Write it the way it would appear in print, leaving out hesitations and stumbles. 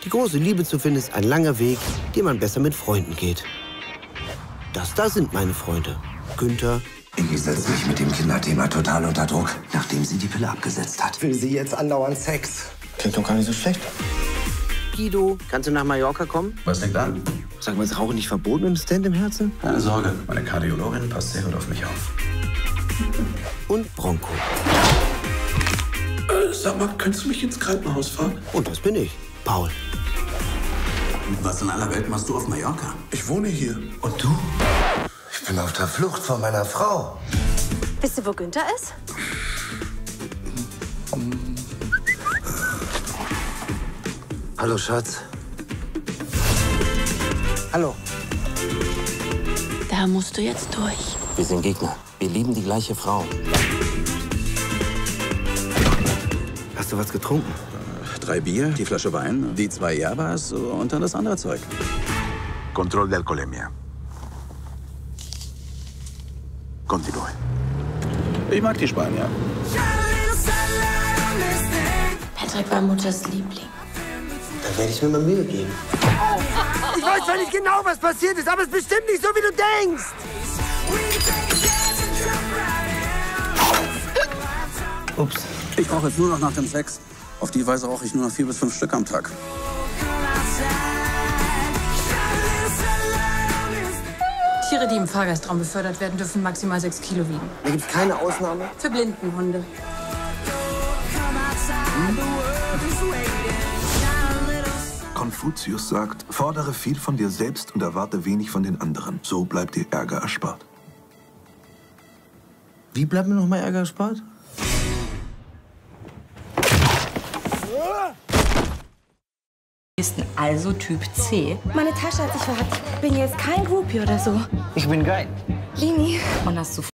Die große Liebe zu finden ist ein langer Weg, den man besser mit Freunden geht. Das da sind meine Freunde. Günther. Iggy setzt mich mit dem Kinderthema total unter Druck, nachdem sie die Pille abgesetzt hat. Will sie jetzt andauernd Sex? Klingt doch gar nicht so schlecht. Guido. Kannst du nach Mallorca kommen? Was liegt an? Sag mal, ist Rauchen nicht verboten mit dem Stand im Herzen? Keine Sorge, meine Kardiologin passt sehr gut auf mich auf. Und Bronco. Sag mal, könntest du mich ins Krankenhaus fahren? Und das bin ich, Paul. Was in aller Welt machst du auf Mallorca? Ich wohne hier. Und du? Ich bin auf der Flucht vor meiner Frau. Wisst ihr, wo Günther ist? Hallo, Schatz. Hallo. Da musst du jetzt durch. Wir sind Gegner. Wir lieben die gleiche Frau. Hast du was getrunken? 3 Bier, die Flasche Wein, die 2 Yerbas und dann das andere Zeug. Control de alcoholemia. Continue. Ich mag die Spanier. Patrick war Mutters Liebling. Dann werde ich mir mal Mühe geben. Ich weiß zwar nicht genau, was passiert ist, aber es ist bestimmt nicht so, wie du denkst. Ups. Ich rauche jetzt nur noch nach dem Sex. Auf die Weise rauche ich nur noch 4 bis 5 Stück am Tag. Tiere, die im Fahrgastraum befördert werden, dürfen maximal 6 Kilo wiegen. Da gibt's keine Ausnahme. Für Blindenhunde. Konfuzius sagt, fordere viel von dir selbst und erwarte wenig von den anderen. So bleibt dir Ärger erspart. Wie bleibt mir noch mal Ärger erspart? Ist also Typ C. Meine Tasche hat sich verhackt. Ich bin jetzt kein Groupie oder so. Ich bin geil. Lini. Und hast du